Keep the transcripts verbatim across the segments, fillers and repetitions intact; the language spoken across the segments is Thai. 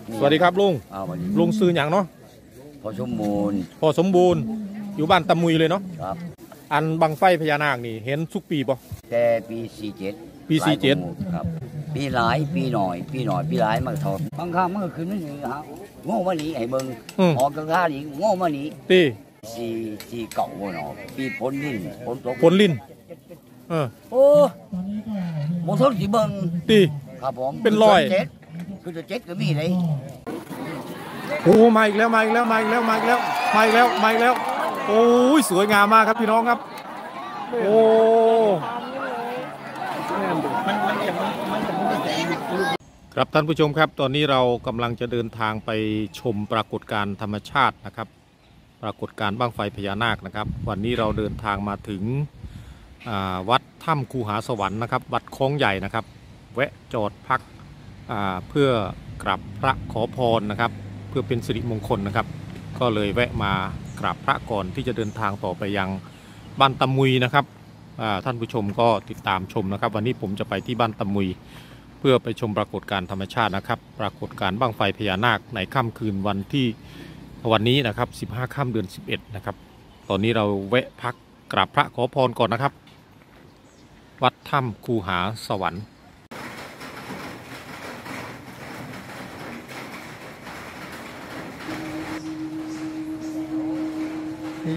สวัสดีครับลุงลุงซื้ออย่างเนาะพอสมบูรณ์พอสมบูรณ์อยู่บ้านตะมุยเลยเนาะครับอันบังไฟพญานาคนี่เห็นทุกปีป่ะแต่ปีสี่เจ็ดปีสี่เจ็ดครับปีหลายปีหน่อยปีหน่อยปีหลายมันทอดบางครั้งมันก็ขึ้นนี่ฮะโง่มาหนีไอ้เบิ้งออกกระทาหนีโง่มาหนีตีสี่สี่เก่าบ่เนาะปีฝนลิ้นฝนตกฝนลิ้นเออโอ้โมทนสีเบิ้งตีครับผมเป็นรอยคือจะเจ็ดก็มีเลยโอ้มาอีกแล้วมาอีกแล้วมาอีกแล้วมาอีกแล้วมาอีกแล้วมาอีกแล้วโอ้ยสวยงามมากครับพี่น้องครับโอ้ครับท่านผู้ชมครับตอนนี้เรากำลังจะเดินทางไปชมปรากฏการณ์ธรรมชาตินะครับปรากฏการณ์บั้งไฟพญานาคนะครับวันนี้เราเดินทางมาถึงวัดถ้ำคูหาสวรรค์นะครับวัดคลองใหญ่นะครับแวะจอดพักเพื่อกราบพระขอพรนะครับเพื่อเป็นสิริมงคลนะครับก็เลยแวะมากราบพระก่อนที่จะเดินทางต่อไปยังบ้านตะมุยนะครับท่านผู้ชมก็ติดตามชมนะครับวันนี้ผมจะไปที่บ้านตะมุยเพื่อไปชมปรากฏการณ์ธรรมชาตินะครับปรากฏการณ์บั้งไฟพญานาคในค่ำคืนวันที่วันนี้นะครับสิบห้าค่ำเดือนสิบเอ็ดนะครับตอนนี้เราแวะพักกราบพระขอพรก่อนนะครับวัดถ้ำคูหาสวรรค์นี่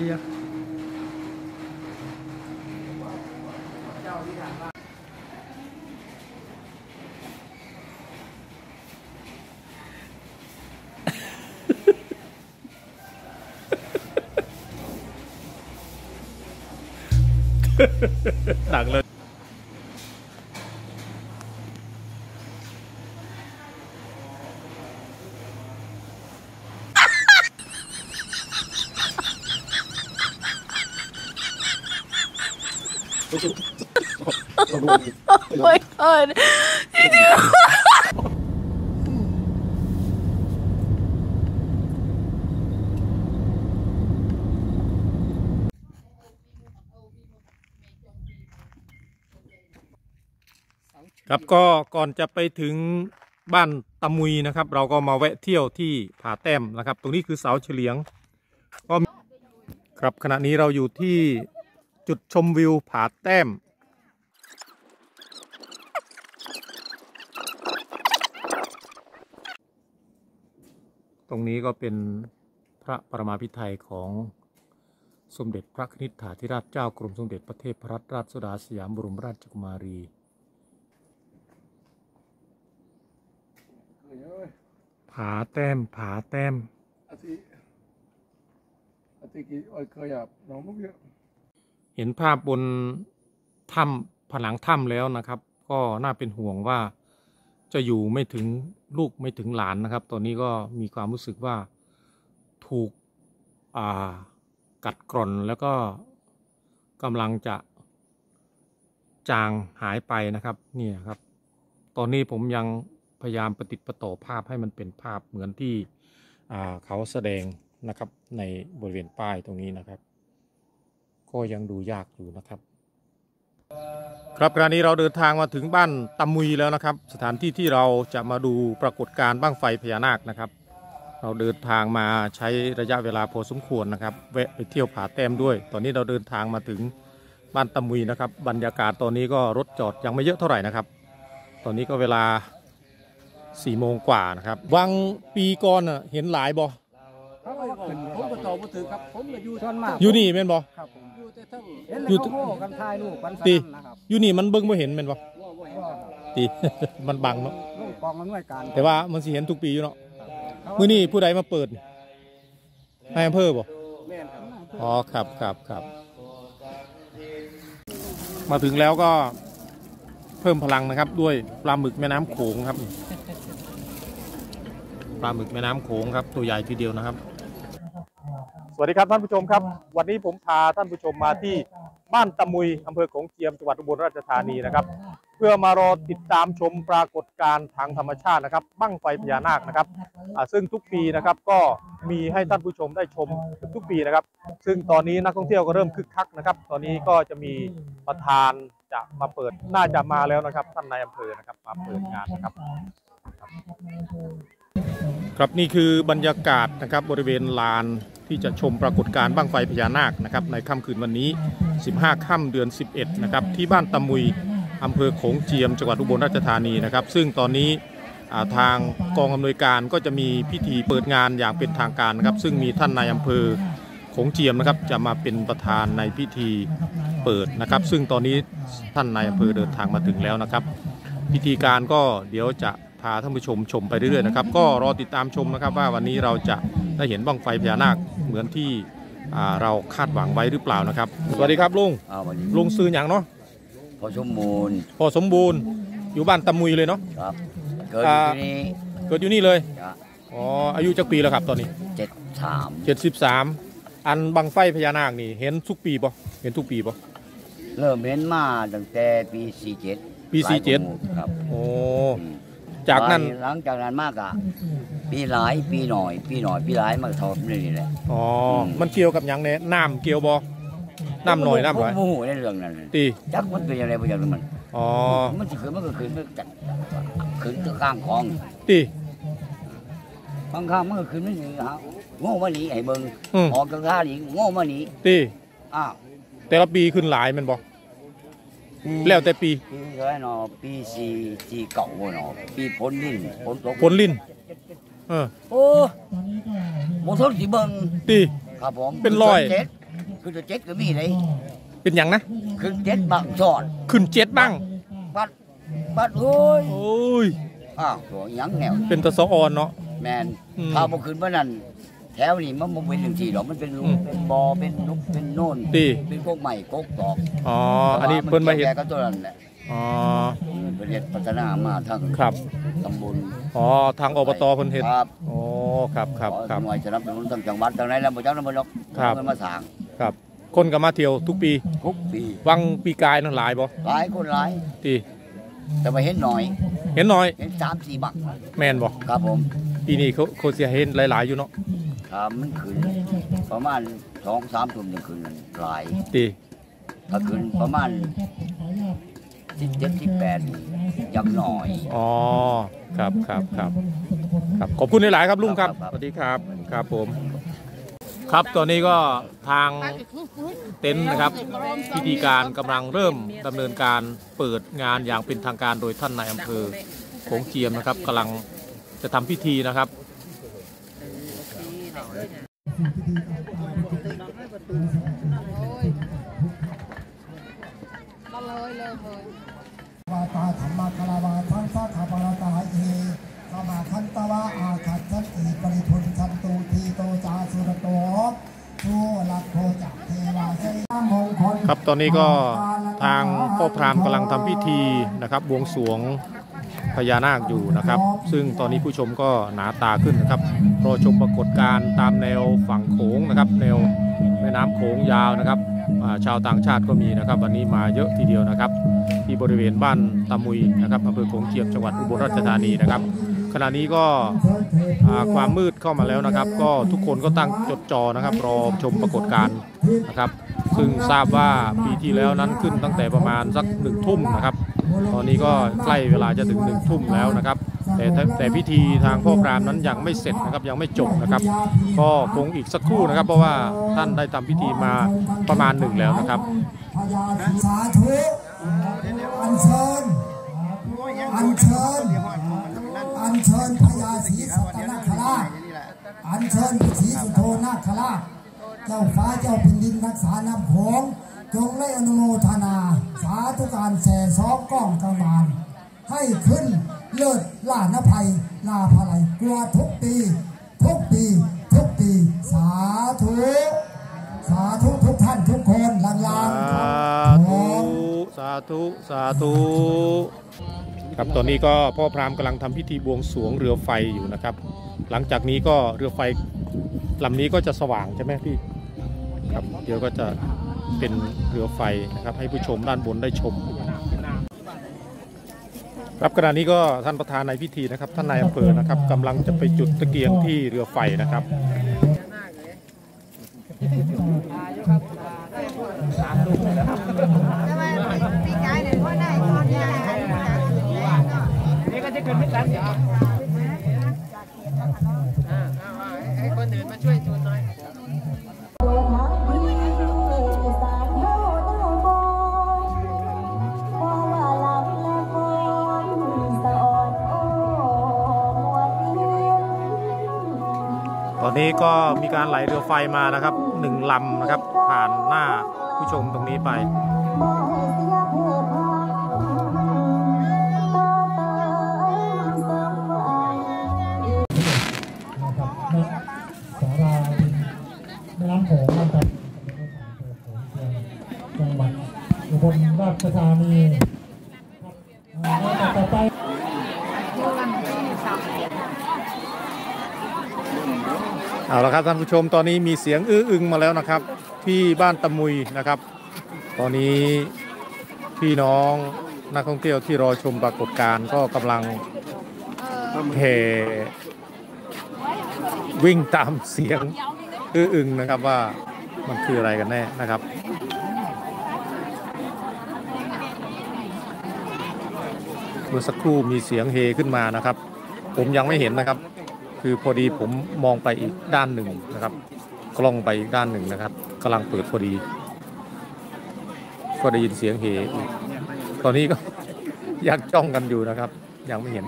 ดังเลย Oh my god. ครับก็ก่อนจะไปถึงบ้านตะมุยนะครับเราก็มาแวะเที่ยวที่ผาแต้มนะครับตรงนี้คือเสาเฉลียงก็ครับขณะนี้เราอยู่ที่จุดชมวิวผาแต้มตรงนี้ก็เป็นพระปรมาภิไธยของสมเด็จพระนิธิถาธิราชเจ้ากรมสมเด็จพระเทพรัตนราชสุดาสยามบรมราชกุมารีผาแต้มผาแต้มเห็นภาพบนถ้ำผนังถ้ำแล้วนะครับก็น่าเป็นห่วงว่าจะอยู่ไม่ถึงลูกไม่ถึงหลานนะครับตอนนี้ก็มีความรู้สึกว่าถูกกัดกร่อนแล้วก็กำลังจะจางหายไปนะครับนี่ครับตอนนี้ผมยังพยายามประติดประต่อภาพให้มันเป็นภาพเหมือนที่เขาแสดงนะครับในบริเวณป้ายตรงนี้นะครับก็ยังดูยากอยู่นะครับครับขณะนี้เราเดินทางมาถึงบ้านตะมุยแล้วนะครับสถานที่ที่เราจะมาดูปรากฏการณ์บั้งไฟพญานาคนะครับเราเดินทางมาใช้ระยะเวลาพอสมควรนะครับแวะไปเที่ยวผาแต้มด้วยตอนนี้เราเดินทางมาถึงบ้านตะมุยนะครับบรรยากาศตอนนี้ก็รถจอดยังไม่เยอะเท่าไหร่นะครับตอนนี้ก็เวลาสี่โมงกว่านะครับวังปีก่อนเห็นหลายบ่ผมก็ตอบมาถือครับผมก็อยู่ท่อนมากอยู่นี่แม่นบ่ครับผมอยู่แต่ทั้งอยู่ทั้งกันทายลูกกันตีอยู่นี่มันเบิ่งไม่เห็นแม่นบ่ตีมันบังเนาะกองมันหน่วยการแต่ว่ามันสิเห็นทุกปีอยู่เนาะมื้อนี้ผู้ใดมาเปิดนายอำเภอบ่อ๋อครับครับครับมาถึงแล้วก็เพิ่มพลังนะครับด้วยปลาหมึกแม่น้ำโขงครับปลาหมึกแม่น้ำโขงครับตัวใหญ่ทีเดียวนะครับสวัสดีครับท่านผู้ชมครับวันนี้ผมพาท่านผู้ชมมาที่บ้านตะมุยอำเภอโขงเจียมจังหวัดอุบลราชธานีนะครับเพื่อมารอติดตามชมปรากฏการณ์ทางธรรมชาตินะครับบั้งไฟพญานาคนะครับซึ่งทุกปีนะครับก็มีให้ท่านผู้ชมได้ชมทุกปีนะครับซึ่งตอนนี้นักท่องเที่ยวก็เริ่มคึกคักนะครับตอนนี้ก็จะมีประธานจะมาเปิดน่าจะมาแล้วนะครับท่านนายอำเภอนะครับมาเปิดงานนะครับครับนี่คือบรรยากาศนะครับบริเวณลานที่จะชมปรากฏการณ์บั้งไฟพญานาคนะครับในค่ำคืนวันนี้สิบห้าค่ำเดือนสิบเอ็ดนะครับที่บ้านตะมุยอำเภอโขงเจียมจังหวัดอุบลราชธานีนะครับซึ่งตอนนี้ทางกองอำนวยการก็จะมีพิธีเปิดงานอย่างเป็นทางการนะครับซึ่งมีท่านนายอำเภอโขงเจียมนะครับจะมาเป็นประธานในพิธีเปิดนะครับซึ่งตอนนี้ท่านนายอำเภอเดินทางมาถึงแล้วนะครับพิธีการก็เดี๋ยวจะพาท่านผู้ชมชมไปเรื่อยๆนะครับก็รอติดตามชมนะครับว่าวันนี้เราจะได้เห็นบั้งไฟพญานาคเหมือนที่เราคาดหวังไว้หรือเปล่านะครับสวัสดีครับลุงลุงซื้ออย่างเนาะพอสมบูรณ์พอสมบูรณ์อยู่บ้านตะมุยเลยเนาะครับเกิดอยู่ที่นี่เกิดอยู่นี่เลยอ๋ออายุจักปีแล้วครับตอนนี้เจ็ดสามเจ็ดสิบสามอันบั้งไฟพญานาคนี่เห็นทุกปีป่ะเห็นทุกปีป่ะเริ่มเห็นมาตั้งแต่ปีสี่เจ็ดปีสี่เจ็ดครับโอ้จากนั้นหลังจากนั้นมากอ่ะปีหลายปีหน่อยปีหน่อยปีหลายมากทอดนี่แหละอ๋อมันเกี่ยวกับอย่างเนี้ยน้ำเกี่ยวบ่น้ำหน่อยน้ำหน่อยโอ้โหในเรื่องนั้นตีจักมันเป็นยังไงเป็นอย่างนั้นอ๋อมันจะคือมันก็คือมันจัดคือตัวข้างของตีบางครั้งมันก็คือมันฮะโง่มาหนีไอ้เบิ้งออกกระทาหนีโง่มาหนีตีอ้าวแต่ละปีขึ้นหลายมันบ่แล้วแต่ปีปีเท่าไหร่เนาะปีสี่สี่เก่าเนาะปีผลลิ้นผลตกผลลิ้นเออโอ้โมทนสีเบิ้งตีครับผมเป็นรอยคือจะเจ็ดก็มีเลยเป็นอย่างนะขึ้นเจ็ดบังสอดขึ้นเจ็ดบังปัดปัดโอ้ยโอ้ยอ้าวตัวยังแนวเป็นตะซออนเนาะแมนข้าวพอขึ้นเมื่อนั้นแถวนี้มันมันเป็นหนึ่งทีหรอกมันเป็นเป็นบอเป็นลุกเป็นโน่นเป็นกกใหม่กกตอกอ๋ออันนี้เพิ่นมาเห็นก็ตัวนั้นแหละอ๋อเป็นเห็ดพัฒนามาทางครับตำบลอ๋อทางอบตเพิ่นเห็ดครับอ๋อครับครับครับหน่วยจะรับเป็นทางจังหวัดทางไหนแล้วบ่จักนำบ่ดอกครับเพิ่นมาสร้างครับคนก็มาเที่ยวทุกปีทุกปีวังปีกายนั่นหลายบ่หลายคนหลายติแต่มาเห็นหน่อยเห็นหน่อยเห็น สามสี่ บักแม่นบ่ครับผมปีนี้เขาเขาสิเห็นหลายๆอยู่เนาะครับมันขึ้นประมาณ สองสาม ทุ่มจะขึ้นหลายติถ้าขึ้นประมาณสิบเจ็ด สิบแปดยังหน่อยอ๋อครับครับครับครับขอบคุณหลายๆครับลุงครับสวัสดีครับครับผมครับตอนนี้ก็ทางเต็นท์นะครับพิธีการกำลังเริ่มดำเนินการเปิดงานอย่างเป็นทางการโดยท่านนายอำเภอโขงเจียมนะครับกำลังจะทำพิธีนะครับวาตาธรรมะคารวะทังสาขาปราตาเอขมาคันตวะอาคัตชันติปริทุนชันตุทีโตจาสุรโตชั่วลักโคจักเทวาเสยมงคลครับตอนนี้ก็ทางพ่อพราหมณ์กำลังทำพิธีนะครับบวงสรวงพญานาคอยู่นะครับซึ่งตอนนี้ผู้ชมก็หนาตาขึ้นนะครับรอชมปรากฏการณ์ตามแนวฝั่งโขงนะครับแนวแม่น้ำโขงยาวนะครับชาวต่างชาติก็มีนะครับวันนี้มาเยอะทีเดียวนะครับที่บริเวณบ้านตะมุยนะครับอำเภอโขงเจียมจังหวัดอุบลราชธานีนะครับขณะนี้ก็ความมืดเข้ามาแล้วนะครับก็ทุกคนก็ตั้งจดจ่อนะครับรอชมปรากฏการณ์นะครับซึ่งทราบว่าปีที่แล้วนั้นขึ้นตั้งแต่ประมาณสักหนึ่งทุ่มนะครับตอนนี้ก็ใกล้เวลาจะถึงหนึ่งทุ่มแล้วนะครับแต่แต่พิธีทางพ่อพราหมณ์นั้นยังไม่เสร็จนะครับยังไม่จบนะครับก็คงอีกสักครู่นะครับเพราะว่าท่านได้ทำพิธีมาประมาณหนึ่งแล้วนะครับสาธุอัญเชิญอัญเชิญอัญเชิญพญาศรีสัตนคราชอัญเชิญพระศรีสุโธนาคราชเจ้าฟ้าเจ้าแผ่นดินรักษาน้ำโขงจงได้อนุโมทนาสาธุการแส่ซ้อมก้องกำมานให้ขึ้นเลิศล่านภัยลาภะไหลกลัวทุกปีทุกปีทุกปีสาธุสาธุทุกท่านทุกคนลังลานสาธุสาธุครับตอนนี้ก็พ่อพราหมณ์กำลังทำพิธีบวงสรวงเรือไฟอยู่นะครับหลังจากนี้ก็เรือไฟลำนี้ก็จะสว่างใช่ไหมพี่ครับเดี๋ยวก็จะเป็นเรือไฟนะครับให้ผู้ชมด้านบนได้ชมครับขณะนี้ก็ท่านประธานในพิธีนะครับท่านนายอำเภอนะครับกำลังจะไปจุดตะเกียงที่เรือไฟนะครับเให้คนอื่นมาช่วยจูนหน่อยตอนนี้ก็มีการไหลเรือไฟมานะครับหนึ่งลำนะครับผ่านหน้าผู้ชมตรงนี้ไปสาราแม่น้ำโขงนะครับจังหวัดอุบลราชธานีต่อไปเอาละครับท่านผู้ชมตอนนี้มีเสียงอื้ออึงมาแล้วนะครับที่บ้านตะมุยนะครับ ตอนนี้พี่น้องนักท่องเที่ยวที่รอชมปรากฏการณ์ก็กำลังแห่วิ่งตามเสียงอื้ออึงนะครับว่ามันคืออะไรกันแน่นะครับเมื่อสักครู่มีเสียงเฮขึ้นมานะครับผมยังไม่เห็นนะครับคือพอดีผมมองไปอีกด้านหนึ่งนะครับกล้องไปอีกด้านหนึ่งนะครับกำลังเปิดพอดีก็ได้ยินเสียงเฮตอนนี้ก็อยากจ้องกันอยู่นะครับยังไม่เห็น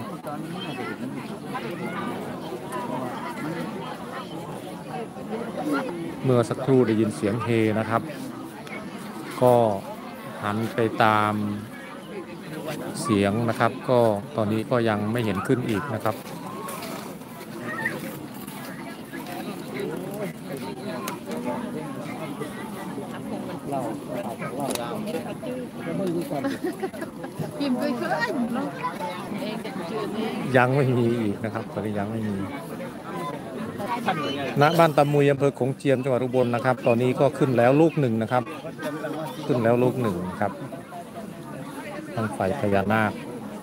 เมื่อสักครู่ได้ยินเสียงเฮนะครับก็หันไปตามเสียงนะครับก็ตอนนี้ก็ยังไม่เห็นขึ้นอีกนะครับยังไม่มีอีกนะครับตอนนี้ยังไม่มีณบ้านตะมุยอำเภอโขงเจียมจังหวัดอุบลนะครับตอนนี้ก็ขึ้นแล้วลูกหนึ่งนะครับขึ้นแล้วลูกหนึ่งครับบั้งไฟพญานาค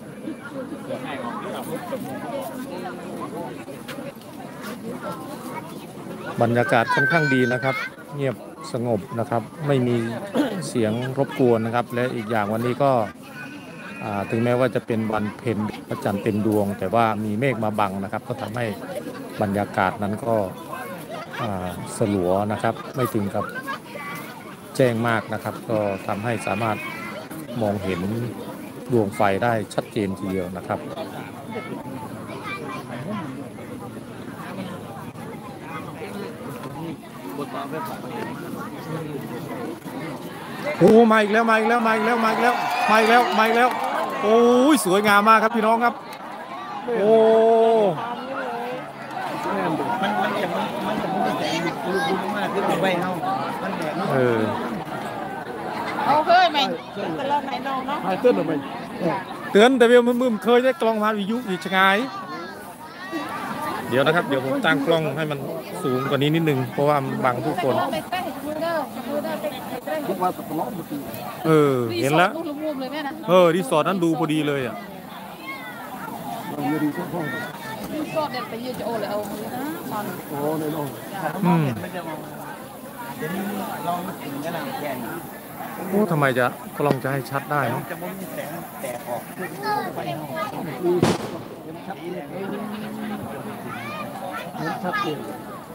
บรรยากาศค่อนข้างดีนะครับเงียบสงบนะครับไม่มีเสียงรบกวนนะครับและอีกอย่างวันนี้ก็ถึงแม้ว่าจะเป็นวันเพ็ญพระจันทร์เต็มดวงแต่ว่ามีเมฆมาบังนะครับก็ทำให้บรรยากาศนั้นก็สลัวนะครับไม่ถึงกับแจ้งมากนะครับก็ทำให้สามารถมองเห็นดวงไฟได้ชัดเจนทีเดียวนะครับโอ้มาอีกแล้วมาอีกแล้วมาอีกแล้วมาอีกแล้วมาอีกแล้วมาอีกแล้วโอ้ยสวยงามมากครับพี่น้องครับโอ้มันมันจะมันจะมันจะลูกลูกมากขึ้นไปเฮามันแบบเออเอาเคยไหมแต่เราไหนน้องเนาะเตือนหรือไม่เตือนแต่เบี้ยมึมเคยได้กล้องมาวิทยุอีกชงายเดี๋ยวนะครับเดี๋ยวผมตั้งกล้องให้มันสูงกว่านี้นิดนึงเพราะว่าบังทุกคนเออเห็นแล้วเออรีสอร์ทนั้นดูพอดีเลยอ่ะรีสอร์ทเด็ดไปยืนจะโอเลยเอาเลยนะตอนโอ้ในโลกอืมลองถึงขนาดแก่นโอ้ทำไมจะกล้องจะให้ชัดได้เนาะจะไม่มีแสงแตกออกไปเฮาชัดเจน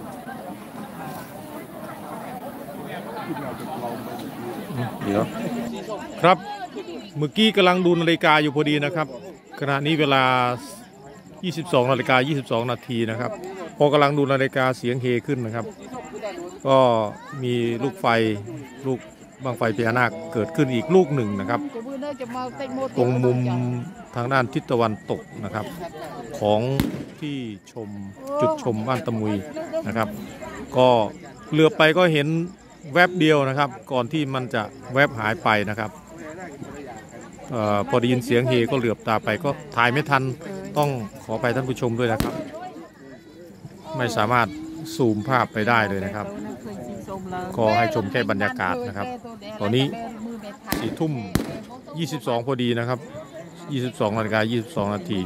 เดี๋ยวครับเมื่อกี้กำลังดูนาฬิกาอยู่พอดีนะครับขณะนี้เวลายี่สิบสองนาฬิกายี่สิบสองนาทีนะครับพอกำลังดูนาฬิกาเสียงเฮขึ้นนะครับก็มีลูกไฟลูกบั้งไฟพญานาคเกิดขึ้นอีกลูกหนึ่งนะครับตรงมุมทางด้านทิศตะวันตกนะครับของที่ชมจุดชมบ้านตะมุยนะครับก็เลือบไปก็เห็นแวบเดียวนะครับก่อนที่มันจะแวบหายไปนะครับออพอได้ยินเสียงเฮก็เหลือบตาไปก็ถ่ายไม่ทันต้องขอไปท่านผู้ชมด้วยนะครับไม่สามารถซูมภาพไปได้เลยนะครับก็ให้ชมแค่บรรยากาศนะครับตอนนี้สี่ทุ่มยี่สิบสองพอดีนะครับยี่สิบสองนาฬิกายี่สิบสองนาที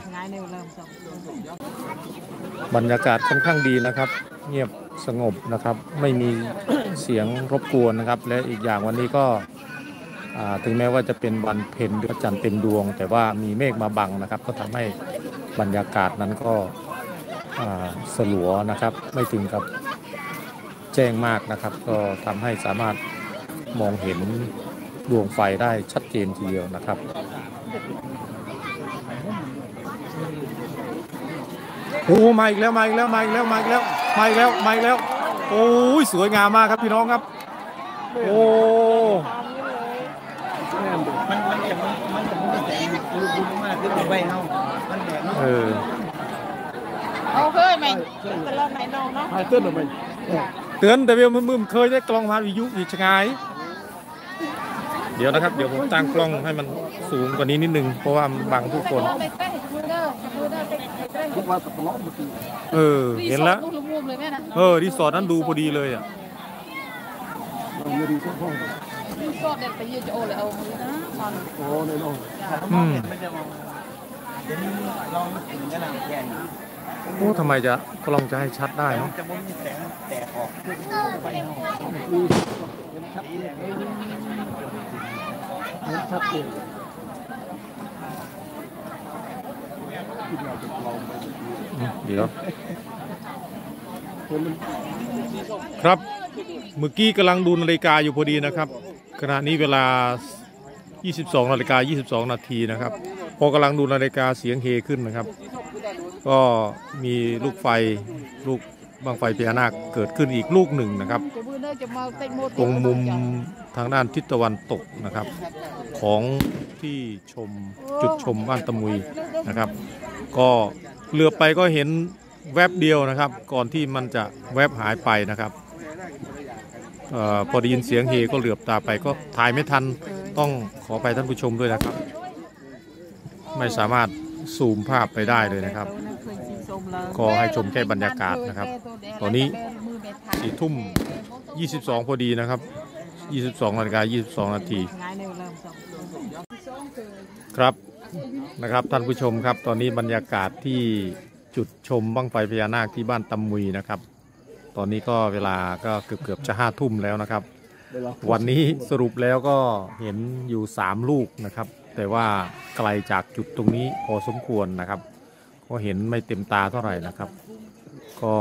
บรรยากาศค่อนข้างดีนะครับเงียบสงบนะครับไม่มีเสียงรบกวนนะครับและอีกอย่างวันนี้ก็ถึงแม้ว่าจะเป็นวันเพ็ญพระจันทร์เต็มดวงแต่ว่ามีเมฆมาบังนะครับก็ทำให้บรรยากาศนั้นก็สลัวนะครับไม่ถึงกับแจ้งมากนะครับก็ทำให้สามารถมองเห็นดวงไฟได้ชัดเจนทีเดียวนะครับโอ้มาอีกแล้วมาอีกแล้วมาอีกแล้วมาอีกแล้วมาอีกแล้วมาอีกแล้วโอ้ยสวยงามมากครับพี่น้องครับโอ้มันมันจะมันมันจะมันแสงลูกลูกมากขึ้นไปเฮามันแดดเนาะเออเอาเคยไหมตลอดไหนน้องเนาะเตือนหน่อยเตือนแต่เวลมึมๆเคยได้กล้องผ่านวิทยุอีกชงายเดี๋ยวนะครับเดี๋ยวผมตั้งกล้องให้มันสูงกว่านี้นิดนึงเพราะว่ามันบังผู้คนเออเห็นแล้วเออรีสอร์ทนั้นดูพอดีเลยอ่ะรีสอร์ทเด็ดไปยืนจะโอเลยเอามือนะโอ้ในน้องอืมเดี๋ยวนี้ลองถึงกระหน่ำแก่นโอ้ทำไมจะกล้องจะให้ชัดได้เนาะจะไม่มีแสงแตกออกไปเฮาชัดเจนเดี๋ยวครับเมื่อกี้กำลังดูนาฬิกาอยู่พอดีนะครับขณะนี้เวลายี่สิบสองนาฬิกายี่สิบสองนาทีนะครับพอกำลังดูนาฬิกาเสียงเฮขึ้นนะครับก็มีลูกไฟลูกบั้งไฟพญานาคเกิดขึ้นอีกลูกหนึ่งนะครับตรงมุมทางด้านทิศตะวันตกนะครับของที่ชมจุดชมบ้านตะมุยนะครับก็เหลือบไปก็เห็นแวบเดียวนะครับก่อนที่มันจะแวบหายไปนะครับออพอได้ยินเสียงเฮก็เหลือบตาไปก็ถ่ายไม่ทันต้องขอไปท่านผู้ชมด้วยนะครับไม่สามารถซูมภาพไปได้เลยนะครับก็ให้ชมแค่บรรยากาศนะครับตอนนี้สี่ทุ่มยี่สิบสองพอดีนะครับยี่สิบสองนาฬิกายี่สิบสองนาทีครับนะครับท่านผู้ชมครับตอนนี้บรรยากาศที่จุดชมบั้งไฟพญานาคที่บ้านตำมุยนะครับตอนนี้ก็เวลาก็เกือบเกือบจะห้าทุ่มแล้วนะครับวันนี้สรุปแล้วก็เห็นอยู่สามลูกนะครับแต่ว่าไกลจากจุดตรงนี้พอสมควรนะครับก็เห็นไม่เต็มตาเท่าไหร่นะครับก็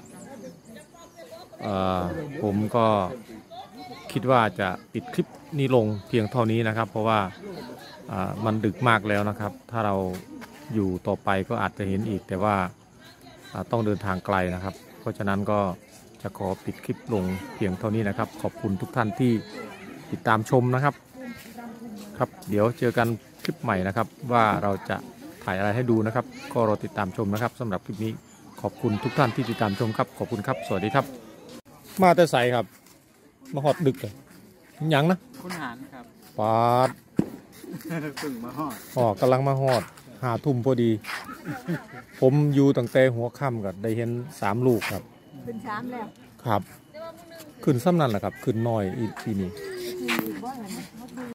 ผมก็คิดว่าจะปิดคลิปนี้ลงเพียงเท่านี้นะครับเพราะว่ามันดึกมากแล้วนะครับถ้าเราอยู่ต่อไปก็อาจจะเห็นอีกแต่ว่าต้องเดินทางไกลนะครับเพราะฉะนั้นก็จะขอปิดคลิปลงเพียงเท่านี้นะครับขอบคุณทุกท่านที่ติดตามชมนะครับครับเดี๋ยวเจอกันคลิปใหม่นะครับว่าเราจะถ่ายอะไรให้ดูนะครับก็รอติดตามชมนะครับสำหรับคลิปนี้ขอบคุณทุกท่านที่ติดตามชมครับขอบคุณครับสวัสดีครับมาแต่ใสครับมาหอดดึกเลยยังนะคุณหารครับปาดตึงมาหอดอ๋อกำลังมาหอดหาทุ่มพอดีผมอยู่ตั้งแต่หัวค่ำกับได้เห็นสามลูกครับขึ้นสามแล้วครับขึ้นซ้ำนั่นแหละครับขึ้นน้อยอีกทีนี้